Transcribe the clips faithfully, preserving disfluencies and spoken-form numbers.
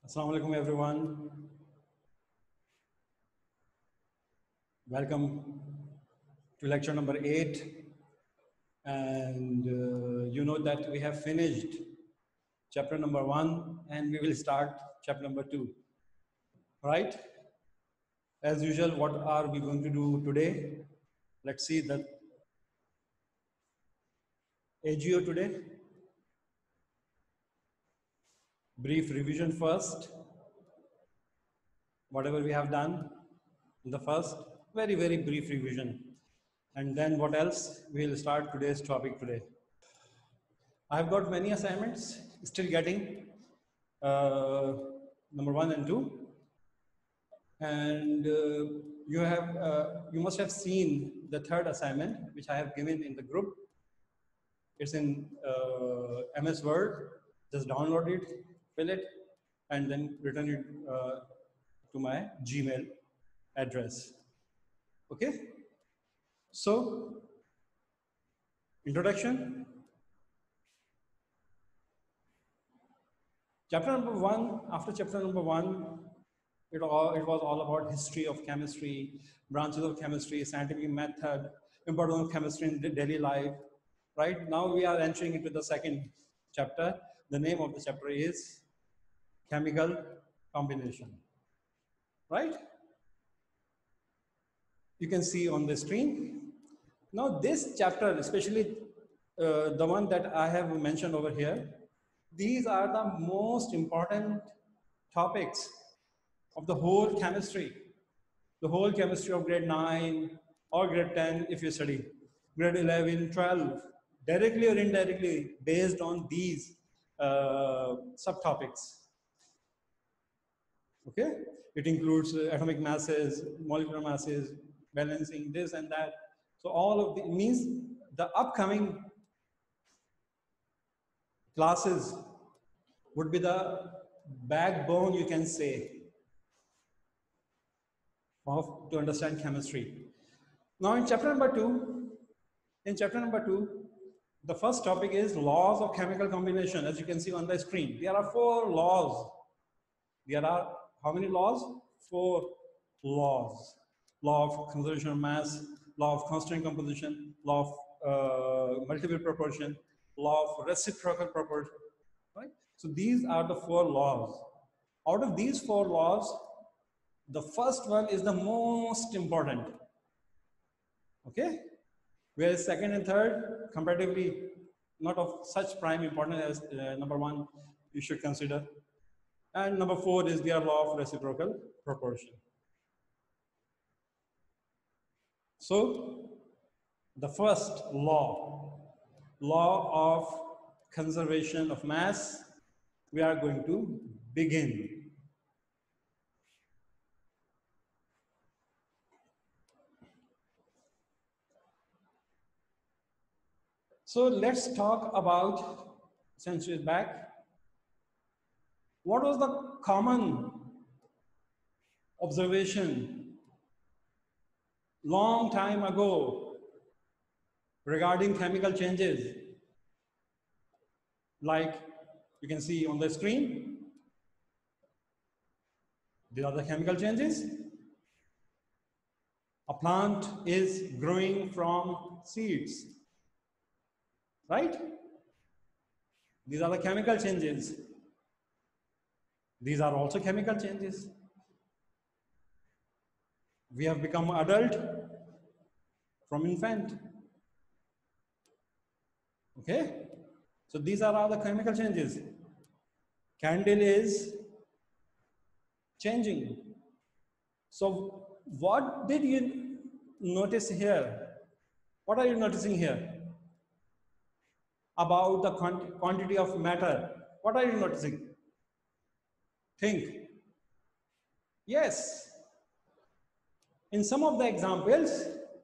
Assalamu alaikum everyone. Welcome to lecture number eight. And uh, you know that we have finished chapter number one and we will start chapter number two. Right? As usual, what are we going to do today? Let's see the A G O today. Brief revision first. Whatever we have done in the first, very, very brief revision. And then what else? We'll start today's topic today. I've got many assignments, still getting uh, number one and two. And uh, you have, uh, you must have seen the third assignment, which I have given in the group. It's in uh, M S Word. Just download it, fill it, and then return it uh, to my Gmail address. Okay? So, introduction. Chapter number one, after chapter number one, it, all, it was all about history of chemistry, branches of chemistry, scientific method, importance of chemistry in daily life. Right now we are entering into the second chapter. The name of the chapter is Chemical Combination. Right? You can see on the screen. Now this chapter, especially uh, the one that I have mentioned over here, these are the most important topics of the whole chemistry. The whole chemistry of grade nine or grade ten if you study. Grade eleven, twelve, directly or indirectly based on these uh, subtopics. Okay? It includes uh, atomic masses, molecular masses, balancing this and that. So all of the means the upcoming classes would be the backbone, you can say, of to understand chemistry. Now in chapter number two, in chapter number two, the first topic is laws of chemical combination. As you can see on the screen, there are four laws. There are how many laws? Four laws. Law of conservation of mass, law of constant composition, law of uh, multiple proportion, law of reciprocal proportion. Right? So these are the four laws. Out of these four laws, the first one is the most important. Okay? Whereas second and third, comparatively, not of such prime importance as uh, number one, you should consider. And number four is their law of reciprocal proportion. So, the first law, law of conservation of mass, we are going to begin. So let's talk about centuries back. What was the common observation long time ago regarding chemical changes? Like you can see on the screen, these are the chemical changes. A plant is growing from seeds, right? These are the chemical changes. These are also chemical changes. We have become adult from infant. Okay? So these are all the chemical changes. Candle is changing. So what did you notice here? What are you noticing here? About the quantity of matter. What are you noticing? Think. Yes. In some of the examples,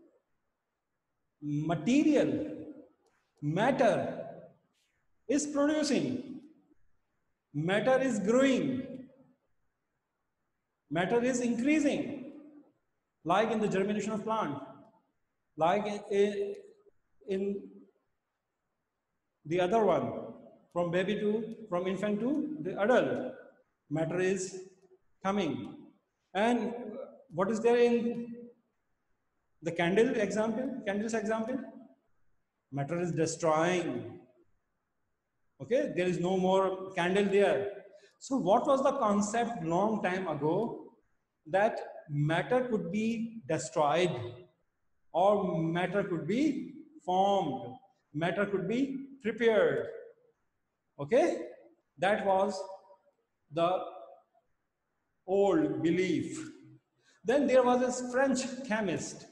material, matter is producing, matter is growing, matter is increasing, like in the germination of plant, like in, in the other one, from baby to, from infant to the adult. matter is coming. And what is there in the candle example, candles example? Matter is destroying. Okay, there is no more candle there. So what was the concept long time ago? That matter could be destroyed or matter could be formed, matter could be prepared. Okay, that was the old belief. Then there was this French chemist.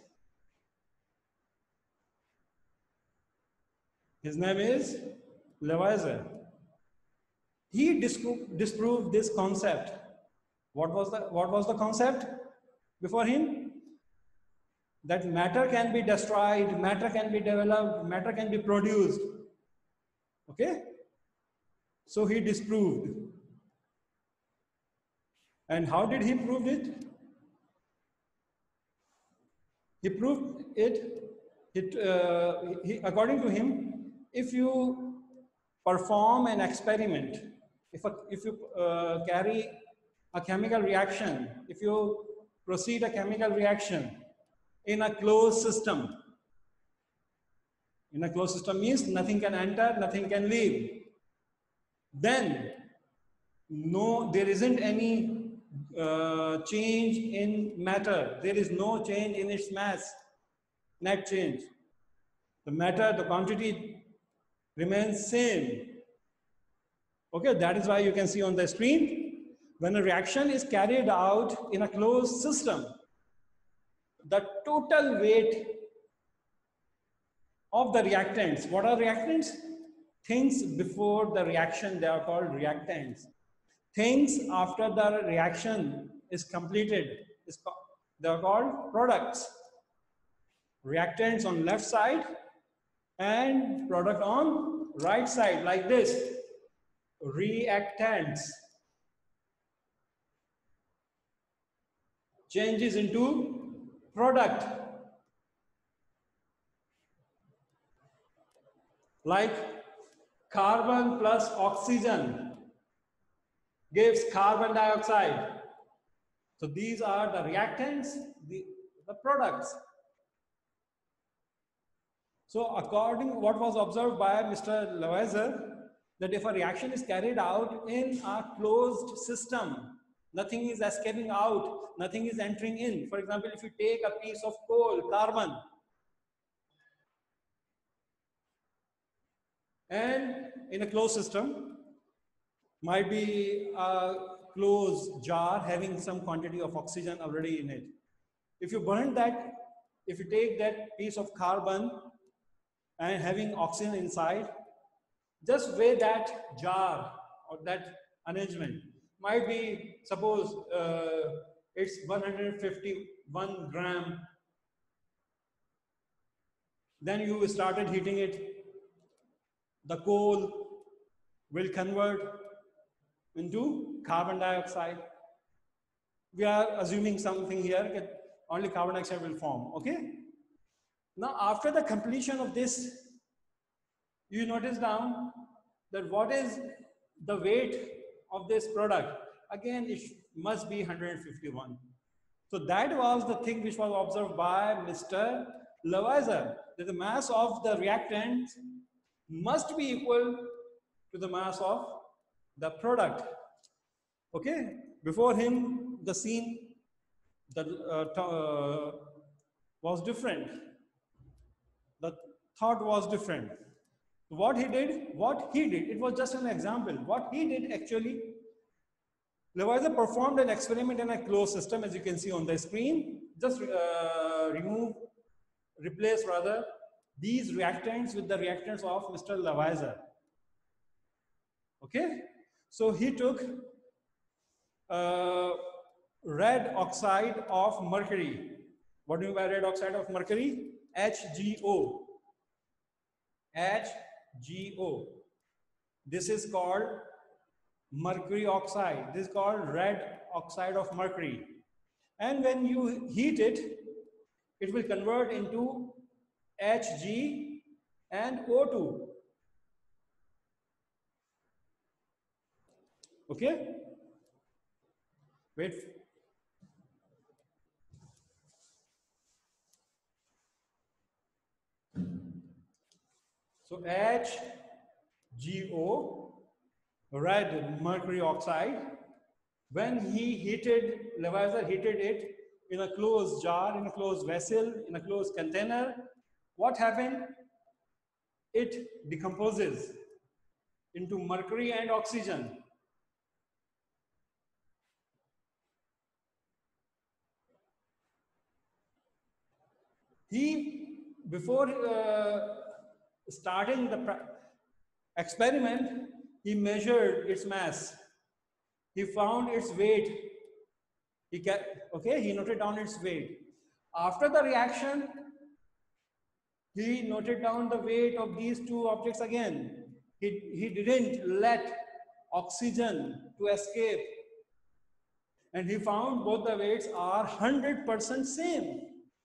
His name is Lavoisier. He disproved this concept. What was the what was the concept before him? That matter can be destroyed, matter can be developed, matter can be produced. Okay? So he disproved. And how did he prove it? He proved it, it uh, he, according to him, if you perform an experiment, if, a, if you uh, carry a chemical reaction, if you proceed a chemical reaction in a closed system, in a closed system means nothing can enter, nothing can leave, then no, there isn't any uh, change in matter. There is no change in its mass, net change. The matter, the quantity remains same. Okay, that is why you can see on the screen, when a reaction is carried out in a closed system, the total weight of the reactants, what are reactants? Things before the reaction, they are called reactants. Things after the reaction is completed, is they are called products. Reactants on left side and product on right side, like this. Reactants changes into product, like carbon plus oxygen gives carbon dioxide. So these are the reactants, the, the products. So according to what was observed by Mister Lavoisier, that if a reaction is carried out in a closed system, nothing is escaping out, nothing is entering in. For example, if you take a piece of coal, carbon, and in a closed system, might be a closed jar having some quantity of oxygen already in it. If you burn that, if you take that piece of carbon and having oxygen inside, just weigh that jar or that arrangement. Might be, suppose uh, it's one hundred fifty-one gram. Then you started heating it. The coal will convert into carbon dioxide. We are assuming something here that only carbon dioxide will form, okay? Now, after the completion of this, you notice down that what is the weight of this product? Again, it must be one hundred fifty-one. So that was the thing which was observed by Mister Lavoisier, that the mass of the reactant must be equal to the mass of the product. Okay, before him, the scene that uh, uh, was different. The thought was different. What he did, what he did, it was just an example. What he did actually, Lavoisier performed an experiment in a closed system, as you can see on the screen. Just uh, remove, replace rather, these reactants with the reactants of Mister Lavoisier. Okay, so he took uh, red oxide of mercury. What do you mean by red oxide of mercury? H G O. H G O. This is called mercury oxide. This is called red oxide of mercury. And when you heat it, it will convert into H G and O two. Okay? Wait. So H G O, red mercury oxide. When he heated, Leviezer heated it in a closed jar, in a closed vessel, in a closed container, what happened? It decomposes into mercury and oxygen. He, before uh, starting the experiment, he measured its mass. He found its weight. He can, okay, he noted down its weight. After the reaction, he noted down the weight of these two objects again. He, he didn't let oxygen to escape. And he found both the weights are one hundred percent same.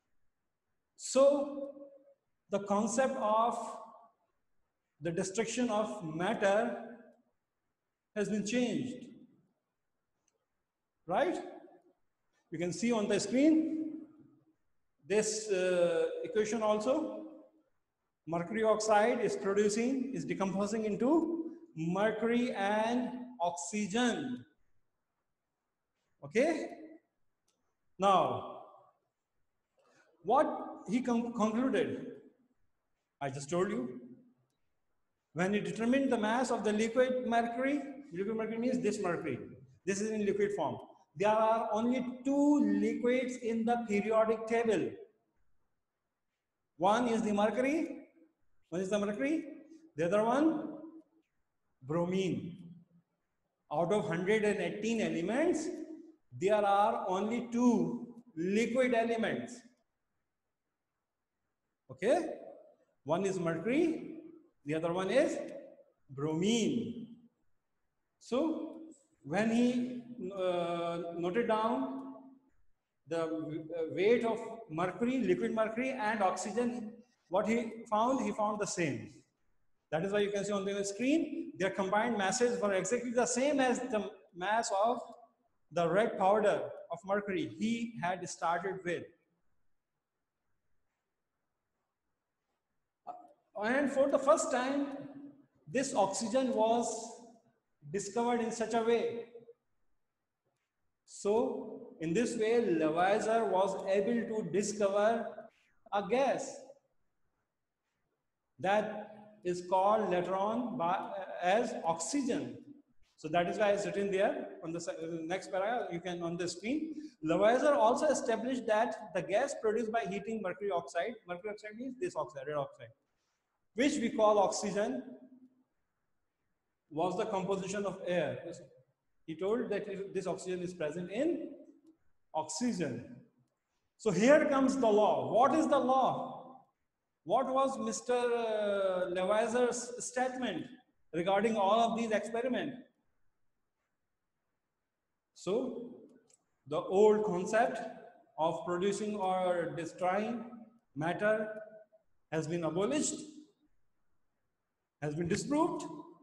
So the concept of the destruction of matter has been changed. Right? You can see on the screen this uh, equation also. Mercury oxide is producing, is decomposing into mercury and oxygen. Okay? Now, what he concluded, I just told you. When he determined the mass of the liquid mercury, liquid mercury means this mercury. This is in liquid form. There are only two liquids in the periodic table. One is the mercury. One is the mercury. The other one, bromine. Out of one hundred eighteen elements, there are only two liquid elements. Okay? One is mercury, the other one is bromine. So, when he uh, noted down the weight of mercury, liquid mercury and oxygen, what he found, he found the same. That is why you can see on the screen, their combined masses were exactly the same as the mass of the red powder of mercury he had started with. And for the first time, this oxygen was discovered in such a way. So, in this way, Leviezer was able to discover a gas that is called later on by, as oxygen. So that is why it's written there on the next paragraph. You can on the screen. Leviezer also established that the gas produced by heating mercury oxide, mercury oxide means this oxide, red oxide, which we call oxygen, was the composition of air. He told that this oxygen is present in oxygen. So here comes the law. What is the law? What was Mister Uh, Leviezer's statement regarding all of these experiments? So the old concept of producing or destroying matter has been abolished, has been disproved.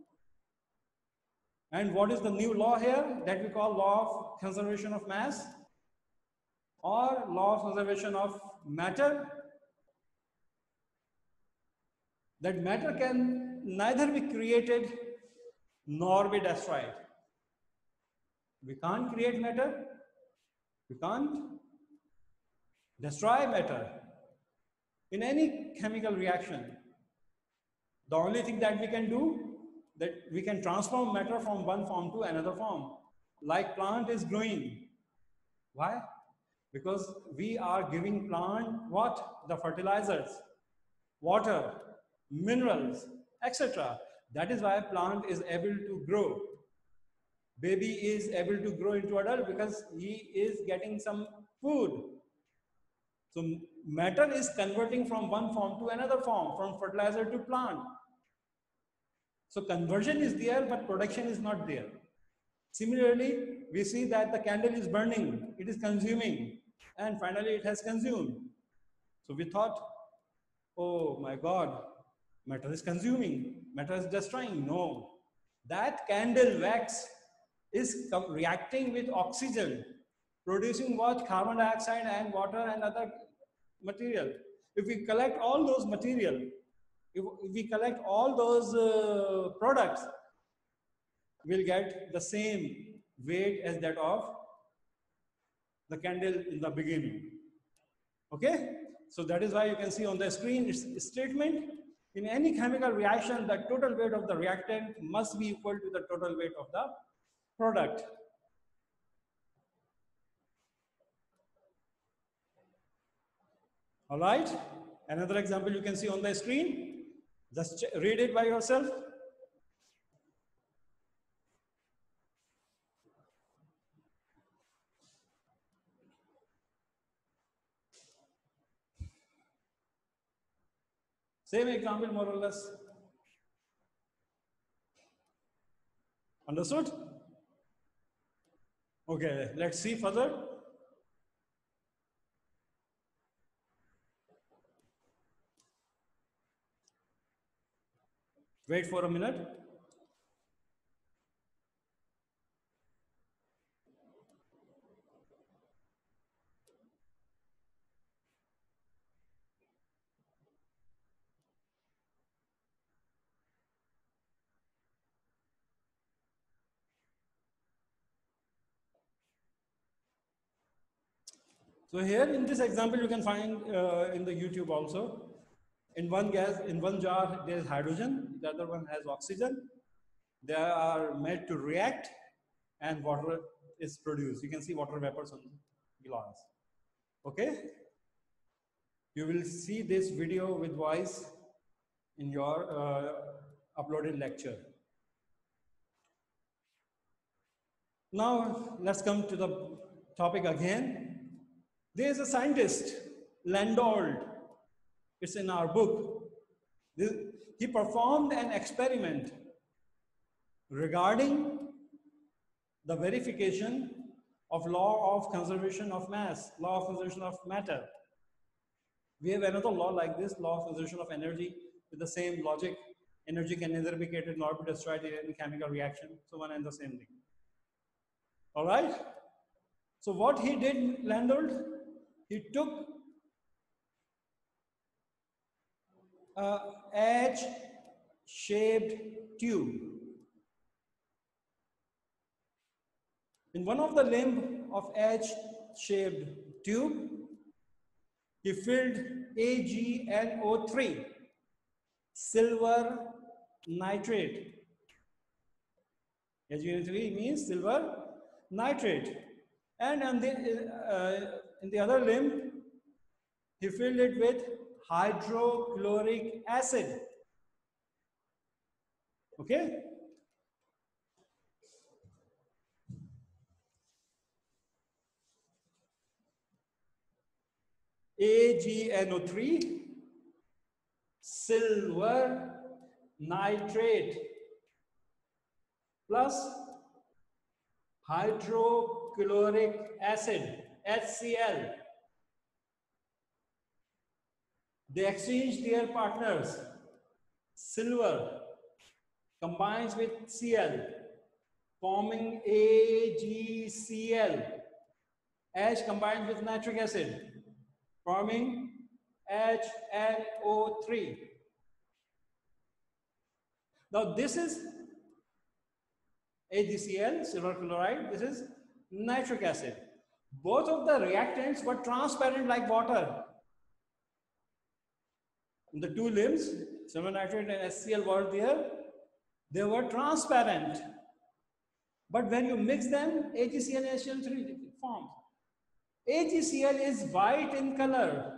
And what is the new law here that we call law of conservation of mass or law of conservation of matter? That matter can neither be created nor be destroyed. We can't create matter, we can't destroy matter in any chemical reaction. The only thing that we can do, that we can transform matter from one form to another form. Like plant is growing. Why? Because we are giving plant what? The fertilizers, water, minerals, et cetera. That is why plant is able to grow. Baby is able to grow into adult because he is getting some food. So matter is converting from one form to another form, from fertilizer to plant. So conversion is there, but production is not there. Similarly, we see that the candle is burning, it is consuming, and finally it has consumed. So we thought, oh my God, matter is consuming, matter is destroying. No, that candle wax is reacting with oxygen, producing what? Carbon dioxide and water and other material. If we collect all those material, if, if we collect all those uh, products, we'll get the same weight as that of the candle in the beginning. Okay? So that is why you can see on the screen its statement. In any chemical reaction, the total weight of the reactant must be equal to the total weight of the product. All right? Another example you can see on the screen. Just read it by yourself. Same example, more or less. Understood? Okay, let's see further. Wait for a minute. So here in this example, you can find uh, in the YouTube also. In one gas, in one jar, there is hydrogen. The other one has oxygen. They are made to react, and water is produced. You can see water vapors on the glass. Okay. You will see this video with voice in your uh, uploaded lecture. Now let's come to the topic again. There is a scientist, Landolt. It's in our book. He performed an experiment regarding the verification of law of conservation of mass, law of conservation of matter. We have another law like this, law of conservation of energy, with the same logic. Energy can neither be created nor be destroyed in any chemical reaction. So one and the same thing. All right. So what he did, Landolt, he took a H-shaped tube. In one of the limb of H-shaped tube, he filled A G N O three, silver nitrate. A G N O three means silver nitrate. And on the, uh, in the other limb, he filled it with hydrochloric acid. Okay? A G N O three, silver nitrate plus hydrochloric acid, H C l. They exchange their partners. Silver combines with Cl, forming A G C l. H combines with nitric acid, forming H N O three. Now this is A G C l, silver chloride. This is nitric acid. Both of the reactants were transparent like water. The two limbs, silver nitrate and H C l, were there. They were transparent. But when you mix them, A G C l and H C l three forms. A G C l is white in color.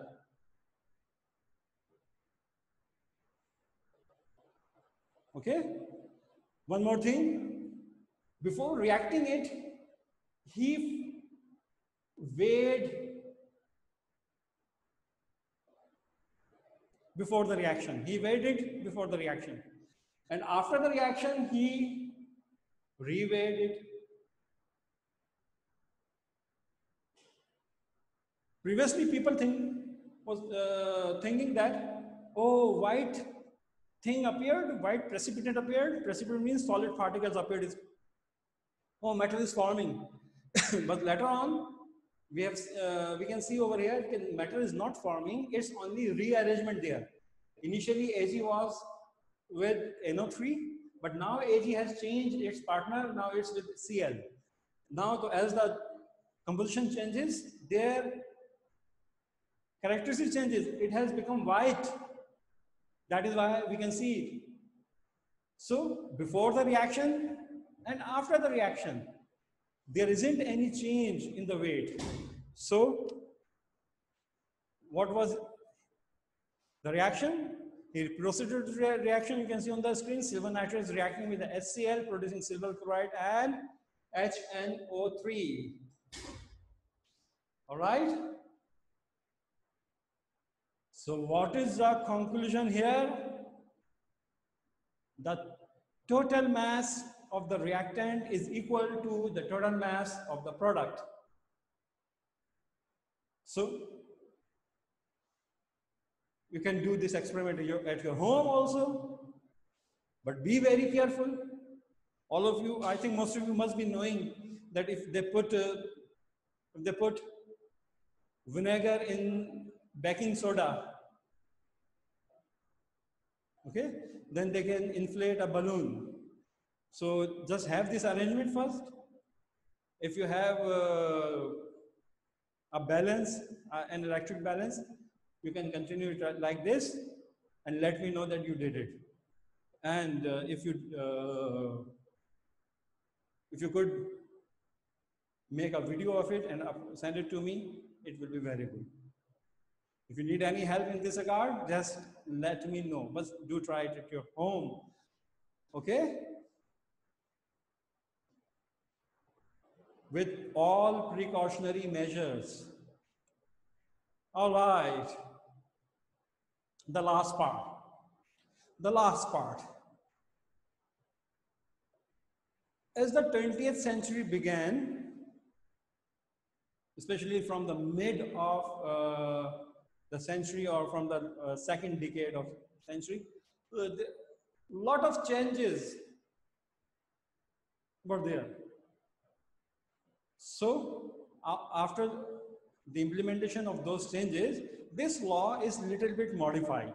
Okay? One more thing. Before reacting it, he weighed before the reaction. He weighed it before the reaction. And after the reaction, he reweighed it. Previously, people think was uh, thinking that, oh, white thing appeared, white precipitate appeared. Precipitate means solid particles appeared oh, metal is forming. But later on, we have uh, we can see over here, can, metal is not forming, it's only rearrangement there. Initially, A G was with N O three, but now A G has changed its partner, now it's with C L. Now, to, as the composition changes, their characteristic changes, it has become white. That is why we can see it. So, before the reaction and after the reaction, there isn't any change in the weight. So, what was the reaction? He proceeded to re reaction. You can see on the screen, silver nitrate is reacting with the HCl, producing silver chloride and H N O three. All right. So, what is the conclusion here? The total mass of the reactant is equal to the total mass of the product. So, you can do this experiment at your, at your home also, but be very careful. All of you, I think most of you must be knowing that if they put uh, if they put vinegar in baking soda, okay, then they can inflate a balloon. So just have this arrangement first. If you have uh, a balance, uh, an electric balance, you can continue it like this and let me know that you did it. And uh, if you uh, if you could make a video of it and send it to me, it will be very good. If you need any help in this regard, just let me know. But do try it at your home. Okay? With all precautionary measures. All right. The last part. The last part. As the twentieth century began, especially from the mid of uh, the century or from the uh, second decade of century, a uh, lot of changes were there. So uh, after the implementation of those changes, this law is little bit modified.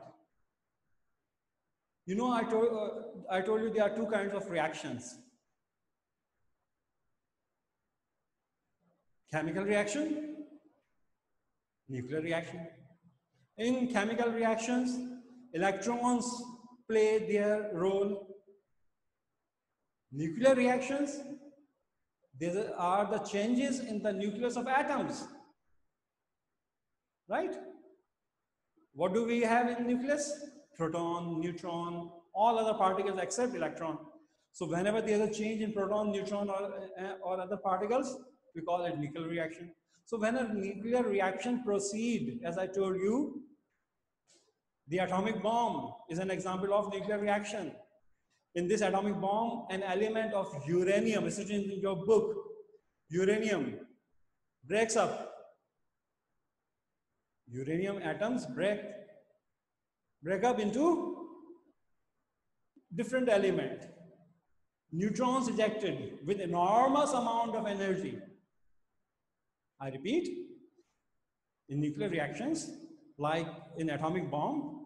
You know, I told, uh, I told you there are two kinds of reactions. Chemical reaction, nuclear reaction. In chemical reactions, electrons play their role. Nuclear reactions, there are the changes in the nucleus of atoms. Right? What do we have in nucleus? Proton, neutron, all other particles except electron. So whenever there is a change in proton, neutron, or, uh, or other particles, we call it nuclear reaction. So when a nuclear reaction proceeds, as I told you, the atomic bomb is an example of nuclear reaction. In this atomic bomb, an element of uranium, this is in your book, uranium breaks up. Uranium atoms break, break up into different element. Neutrons ejected with enormous amount of energy. I repeat, in nuclear reactions, like in atomic bomb,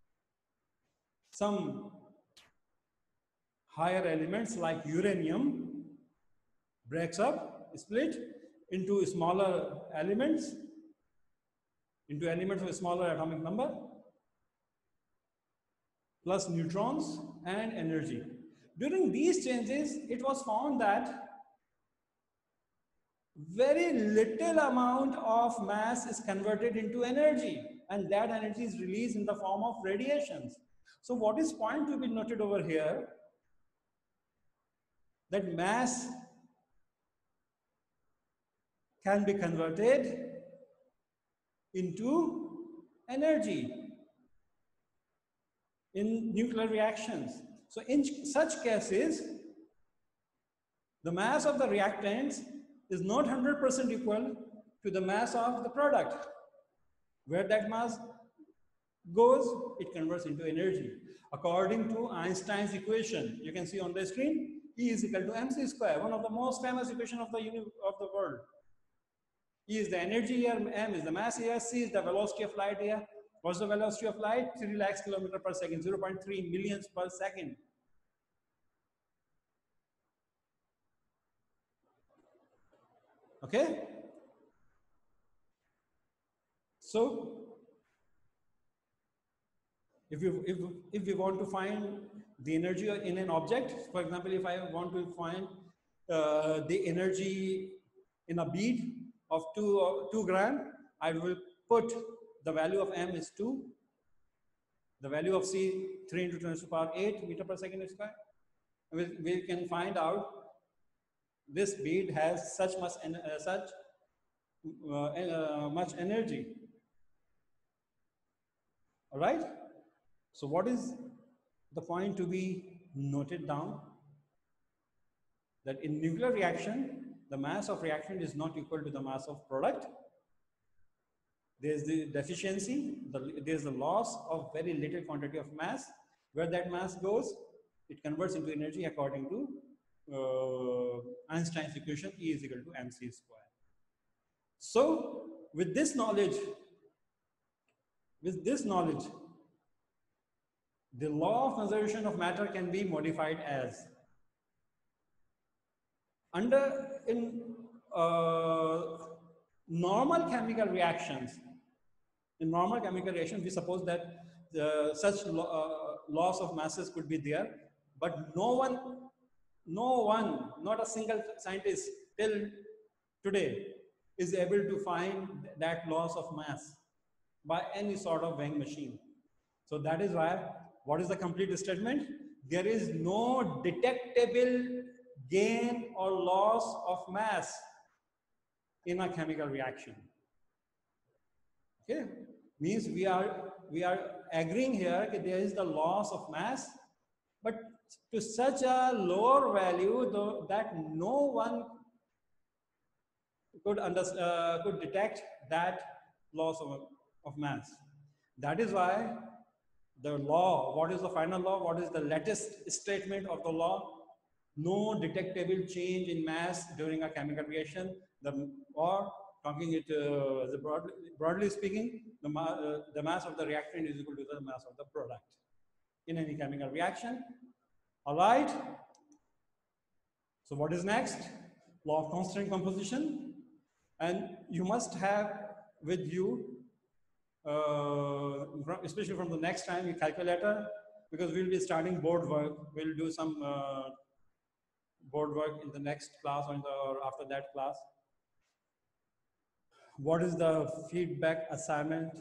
some higher elements like uranium breaks up, split into smaller elements, into elements with smaller atomic number, plus neutrons and energy. During these changes, it was found that very little amount of mass is converted into energy, and that energy is released in the form of radiations. So what is point to be noted over here, that mass can be converted into energy in nuclear reactions. So in such cases, the mass of the reactants is not one hundred percent equal to the mass of the product. Where that mass goes, it converts into energy. According to Einstein's equation, you can see on the screen, E is equal to mc square, one of the most famous equation of the uni of the world. E is the energy here, m is the mass here, c is the velocity of light here. What's the velocity of light? three lakhs kilometer per second, zero point three millions per second. Okay? So, if you if, if we want to find the energy in an object, for example, if I want to find uh, the energy in a bead of two, uh, two gram, I will put the value of m is two, the value of c three into ten to the power eight meter per second square. We, we can find out this bead has such much uh, such uh, uh, much energy. All right. So what is the point to be noted down? That in nuclear reaction, the mass of reaction is not equal to the mass of product. There's the deficiency, the, there's the loss of very little quantity of mass. Where that mass goes, it converts into energy according to uh, Einstein's equation, E is equal to mc square. So with this knowledge, with this knowledge, the law of conservation of matter can be modified as under in uh, normal chemical reactions. In normal chemical reactions, we suppose that the, such lo uh, loss of masses could be there, but no one, no one, not a single scientist till today is able to find that loss of mass by any sort of weighing machine. So that is why, what is the complete statement? There is no detectable gain or loss of mass in a chemical reaction. Okay, means we are we are agreeing here that there is the loss of mass, but to such a lower value though, that no one could under, uh, could detect that loss of, of mass. That is why the law, what is the final law? What is the latest statement of the law? No detectable change in mass during a chemical reaction. The, or talking it uh, broadly, broadly speaking, the, ma uh, the mass of the reactant is equal to the mass of the product in any chemical reaction. All right. So what is next? Law of constant composition. And you must have with you, uh, especially from the next time, your calculator, because we'll be starting board work. We'll do some uh, board work in the next class or, in the, or after that class. What is the feedback assignment?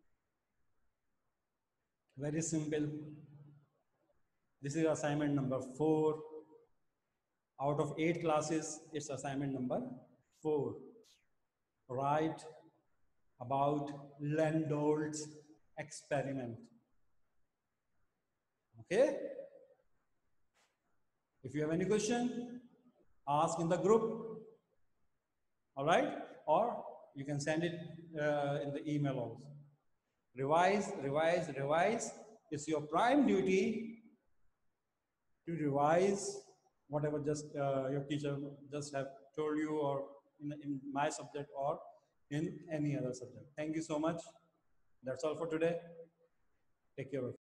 Very simple. This is assignment number four. Out of eight classes, it's assignment number four. Write about Landau's experiment. Okay? If you have any question, ask in the group. All right? Or you can send it uh, in the email also. Revise, revise, revise. It's your prime duty to revise whatever just uh, your teacher just have told you, or in, in my subject or in any other subject. Thank you so much. That's all for today. Take care of